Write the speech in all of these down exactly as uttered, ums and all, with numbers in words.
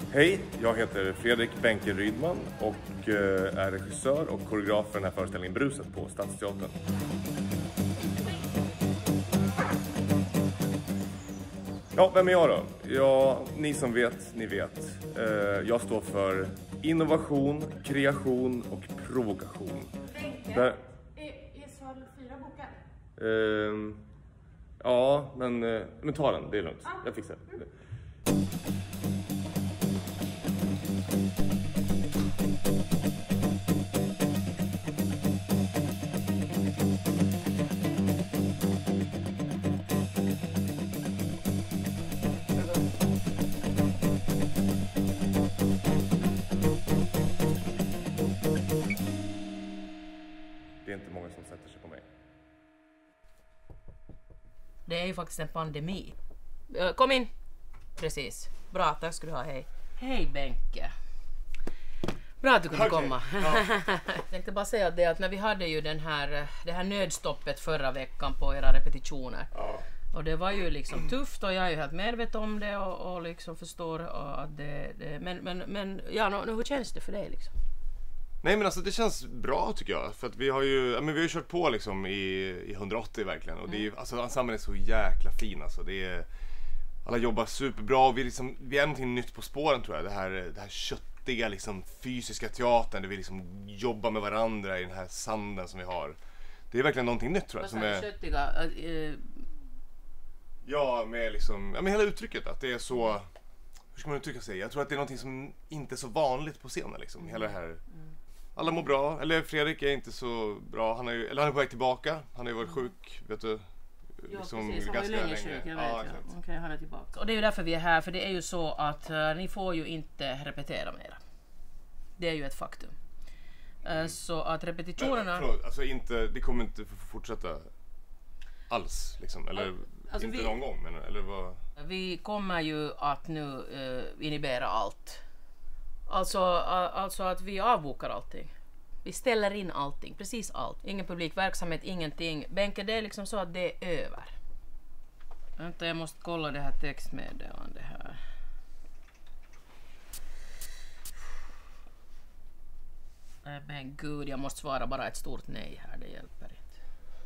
Hej, jag heter Fredrik Benke Rydman och är regissör och koreograf för den här föreställningen Bruset på Stadsteatern. Ja, vem är jag då? Ja, ni som vet, ni vet. Jag står för innovation, kreation och provokation. Benke, Där... är, är sal fyra bokad? Uh, ja, men, men ta den, det är lugnt. Jag fixar det. Mm. Det är inte många som sätter sig på mig. Det är ju faktiskt en pandemi. Kom in. Precis. Bra, tack ska du ha. Hej. Hej Benke. Bra att du kunde okay. komma. Ja. Jag tänkte bara säga det att när vi hade ju den här, det här nödstoppet förra veckan på era repetitioner. Ja. Och det var ju liksom tufft och jag är ju helt medveten om det och, och liksom förstår att det, det men, men, men ja, nu, hur känns det för dig liksom? Nej men alltså det känns bra tycker jag, för att vi har ju, ja, men vi har ju kört på liksom i, i hundraåttio verkligen och mm. det är, alltså ensemblen är så jäkla fin alltså, det är, alla jobbar superbra och vi, liksom, vi är någonting nytt på spåren tror jag, det här, det här köttiga liksom fysiska teatern där vi liksom jobbar med varandra i den här sanden som vi har. Det är verkligen någonting nytt tror jag. Vad som är köttiga? Uh, ja, med liksom, ja men hela uttrycket att det är så, hur ska man uttrycka sig? Jag tror att det är någonting som inte är så vanligt på scenen liksom, hela det här. Mm. Alla mår bra, eller Fredrik är inte så bra, han är ju, eller han är på väg tillbaka, han har ju varit sjuk, vet du. Liksom ja, precis, han var ju länge sjuk, jag vet. Ja, ja. Okej, okay, han är tillbaka. Och det är ju därför vi är här, för det är ju så att uh, ni får ju inte repetera mera. Det är ju ett faktum. Uh, så att repetitionerna... Men, alltså inte, det kommer inte fortsätta alls, liksom, eller alltså inte vi... någon gång, men, eller vad... Vi kommer ju att nu uh, inhibera allt. Alltså, uh, alltså att vi avbokar allting. Vi ställer in allting, precis allt. Ingen publikverksamhet, ingenting. Benke, det är liksom så att det är över. Vänta, jag måste kolla det här textmeddelandet här. Men gud, jag måste svara bara ett stort nej här, det hjälper inte.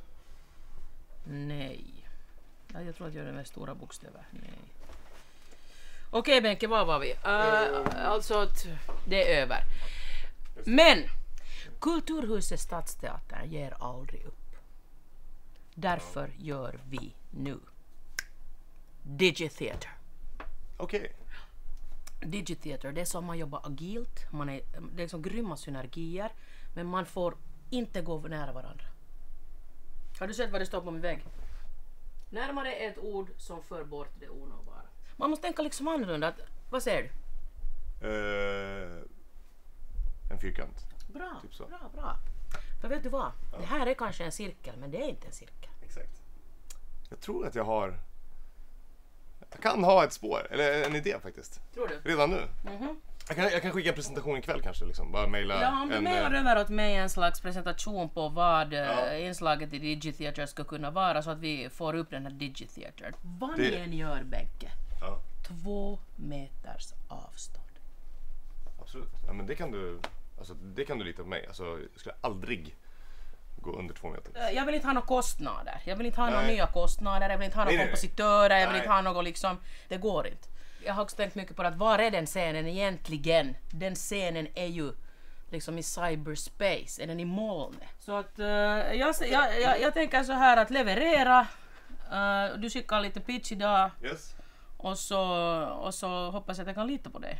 Nej. Ja, jag tror att jag gör det med stora bokstäver. Nej. Okej, Benke, var var vi? Uh, alltså att det är över. Men Kulturhuset Stadsteatern ger aldrig upp. Därför gör vi nu Digitheater. Okej. Okay. Digitheater, det är som man jobbar agilt. Man är, det är liksom grymma synergier. Men man får inte gå nära varandra. Har du sett vad det står på min vägg? Närmare är ett ord som för bort det onåbara. Man måste tänka liksom annorlunda. Vad säger du? Uh, en fyrkant. Bra, typ så. bra, bra. För vet du vad? Ja. Det här är kanske en cirkel, men det är inte en cirkel. Exakt. Jag tror att jag har... Jag kan ha ett spår, eller en idé faktiskt. Tror du? Redan nu. Mm-hmm. Jag kan, jag kan skicka en presentation ikväll kanske, liksom. Bara mejla ja, om du en... mejlar över åt mig en slags presentation på vad ja. inslaget i Digitheater ska kunna vara så att vi får upp den här Digitheater. Vad det... ni än gör, Benke. Ja. Två meters avstånd. Absolut. Ja, men det kan du... Alltså, det kan du lita på mig. Alltså, jag skulle aldrig gå under två meter. Jag vill inte ha några kostnader. Jag vill inte ha nej. några nya kostnader. Jag vill inte ha några kompositörer. Jag vill inte ha något liksom... Det går inte. Jag har också tänkt mycket på att var är den scenen egentligen? Den scenen är ju liksom i cyberspace. Är den i molnet? Så att uh, jag, jag, jag, jag tänker så här att leverera. Uh, du skickar lite pitch idag. Yes. Och så, och så hoppas jag att jag kan lita på dig.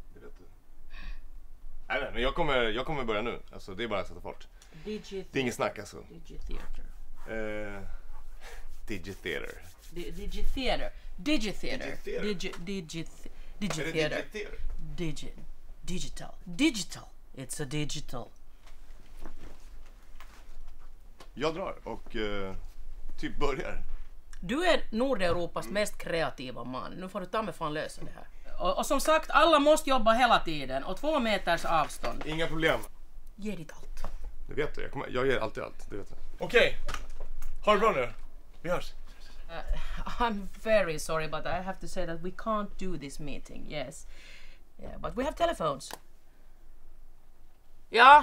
Nej, nej, men jag kommer, jag kommer börja nu. Alltså, det är bara att sätta fart. Digitheater. Det är ingen snack alltså. Digitheater. Uh, Digitheater. Di Digitheater. Digitheater. Digi Digitheater. Digitheater. Digi Digital. Digital. It's a digital. Jag drar och uh, typ börjar. Du är Nordeuropas mm. mest kreativa man. Nu får du ta med fan lösa det här. Och, och som sagt, alla måste jobba hela tiden. Och två meters avstånd. Inga problem. Ge ditt allt. Det vet du. Jag, kommer, jag ger alltid allt. Det vet jag. Okej. Okay. Ha det bra nu. Vi hörs. Uh, I'm very sorry, but I have to say that we can't do this meeting. Yes. Yeah, but we have telephones. Ja.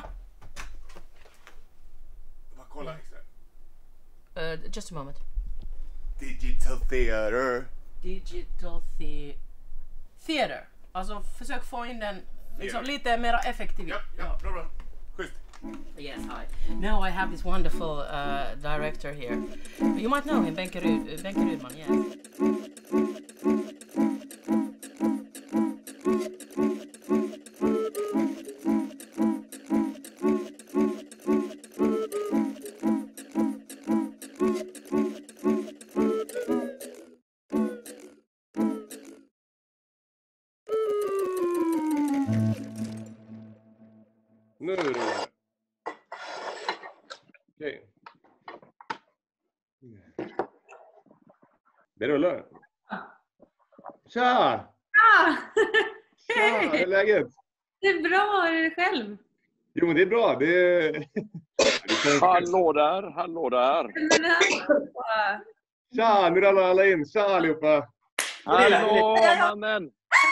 Vad kolla extra? Uh, just a moment. Digital theater. Digital the- theater. Alltså försök få in den liksom lite mer effektivt. Ja, ja, bra, bra. Schysst. Yes, hi. Now I have this wonderful uh, director here. You might know him, Benke, Rud- Benke Rudman, yes. Nu rullar det. Okej. Det rullar. Tja! Ah, Tja, hur är läget? det är bra, hur är det själv? Jo, men det är bra. Det är... det är Hallå där, hallå där. Men, ah, Tja, nu rullar alla in. Tja allihopa. Hallå mannen.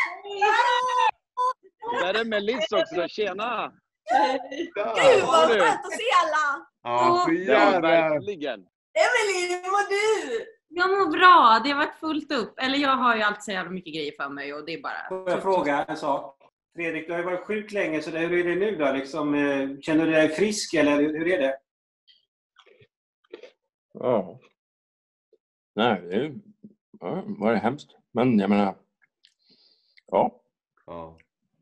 Där är Melissa också, tjena. Tja. Gud vad du? skönt att se alla! Ja, så Ja, jävla... verkligen. Emelie, hur mår du? jag mår bra, det har varit fullt upp. Eller jag har ju alltid så jävla mycket grejer för mig och det är bara... Får jag fråga en sak? Fredrik, du har ju varit sjuk länge, så hur är det nu då? Liksom, eh, känner du dig frisk eller hur är det? Ja. Nej, det är, ja, var det hemskt. Men jag menar, ja. Ja,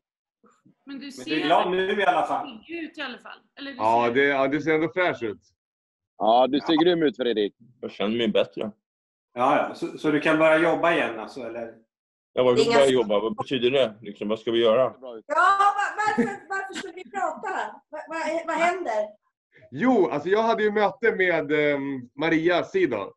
Men du Men ser du är glad nu i alla fall. pigg ut i alla fall. Eller du ja, ser... det, ja det ser ändå fräsch ut. Ja, du ser grym ut Fredrik. Jag känner mig bättre. Ja, ja. Så, så du kan börja jobba igen alltså, eller? Jag var Inga- börja jobba. Vad betyder det? Liksom, vad ska vi göra? Bra ut. Ja, va- varför, varför ska vi prata? Va, va, vad händer? Jo, alltså jag hade ju möte med eh, Maria Sidon.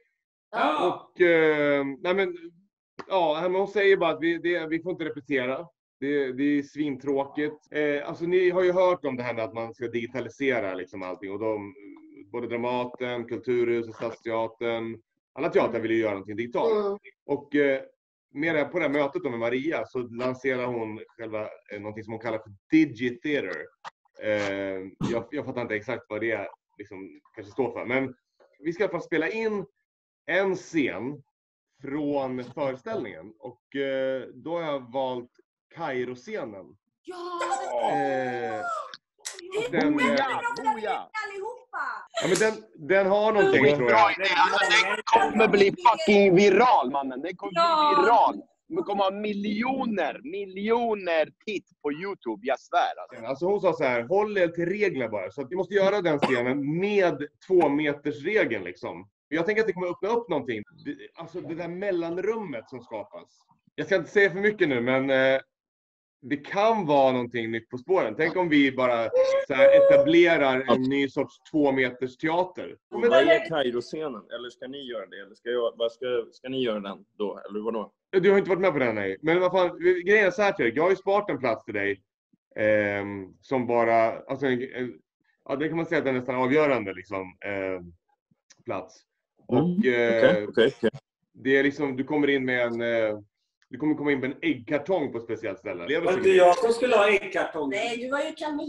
Ja. Och, eh, nej men, ja, men hon säger bara att vi, det, vi får inte repetera. Det, det är svintråkigt. Eh, alltså ni har ju hört om det här med att man ska digitalisera liksom allting. Och de, både Dramaten, Kulturhuset, Stadsteatern. Alla teatrar vill ju göra någonting digitalt. Mm. Och eh, med det, på det här mötet då med Maria så lanserar hon själva eh, någonting som hon kallar för Digitheater. Eh, jag, jag fattar inte exakt vad det liksom, kanske står för. Men vi ska i alla fall spela in en scen från föreställningen. Och eh, då har jag valt Kairo-scenen. Ja! Eh, och den, eh, Boja, boja. Allihopa! ja, men den, den har någonting tror jag. Den kommer bli fucking viral mannen. Den kommer Ja. bli viral. Den kommer ha miljoner, miljoner titt på YouTube, jag svär. Alltså. Alltså hon sa så här, håll er till reglerna bara. Så att vi måste göra den scenen med två meters regeln liksom. Jag tänker att det kommer öppna upp någonting. Det, alltså det där mellanrummet som skapas. Jag ska inte säga för mycket nu, men eh, det kan vara någonting nytt på spåren. Tänk om vi bara så här, etablerar en ny sorts två meters teater. Vad är Kairo-scenen? Eller ska ni göra det? Eller ska, jag, vad ska, ska ni göra den då? Eller vadå? Du har inte varit med på den, nej. Men vad fan, grejen är så här, Fredrik. Jag har ju sparat en plats till dig. Eh, som bara, alltså, eh, ja, det kan man säga att den är nästan avgörande liksom, eh, plats. Och eh, Okej, okej, okej. det är liksom, du kommer in med en, eh, du kommer komma in med en äggkartong på ett speciellt ställe. Lever Var så inte grejer. jag som skulle ha äggkartong? Nej, du var ju kamel.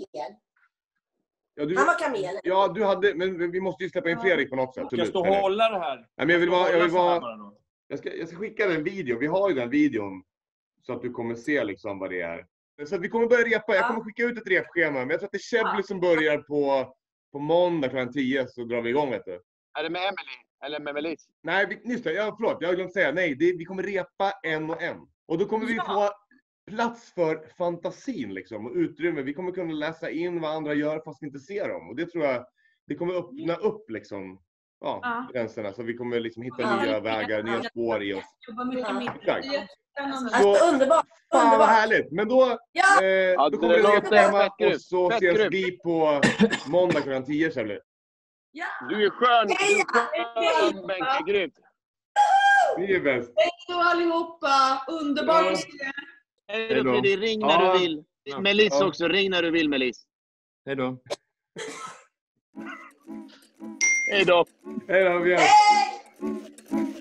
Ja, du, Han var kamel. ja, du hade, men vi måste ju släppa in Fredrik på något sätt. Ska jag stå och Fredrik. hålla det här? Nej, men jag vill vara, jag vill Hålla så här vara, bara då. jag ska, jag ska skicka den video. Vi har ju den videon. Så att du kommer se liksom vad det är. Så att vi kommer börja repa. Jag kommer skicka ut ett repschema. Men jag tror att det är Chebly som börjar på, på måndag klockan tio. Så drar vi igång, vet du. Är det med Emily? Eller med Melissa? Nej, vi, just det. Ja, förlåt. Jag har glömt säga. Nej, det, vi kommer repa en och en. Och då kommer vi få plats för fantasin liksom. Och utrymme. Vi kommer kunna läsa in vad andra gör fast vi inte ser dem. Och det tror jag, det kommer öppna upp liksom. Ja, Ja. gränserna. Så vi kommer liksom hitta Ja. nya vägar, nya spår i oss. Jobbar mycket med Exakt. Alltså underbart. Fan vad Underbart. härligt. Men då, Ja. eh, Ja, då kommer det det låter repschema fett grymt. och så Fett ses grymt. vi på måndag klockan tio, Chebly. Ja! Du är skön, du är skön Benke, grymt. Ni är bäst. Hej då allihopa! Underbart att se er. Hej Hej då. då Fredrik, ring när Ja. du vill. Ja. Melissa Ja. också, ring när du vill Melissa. Hej då. Hej då. Hej då, vi hörs. Hej!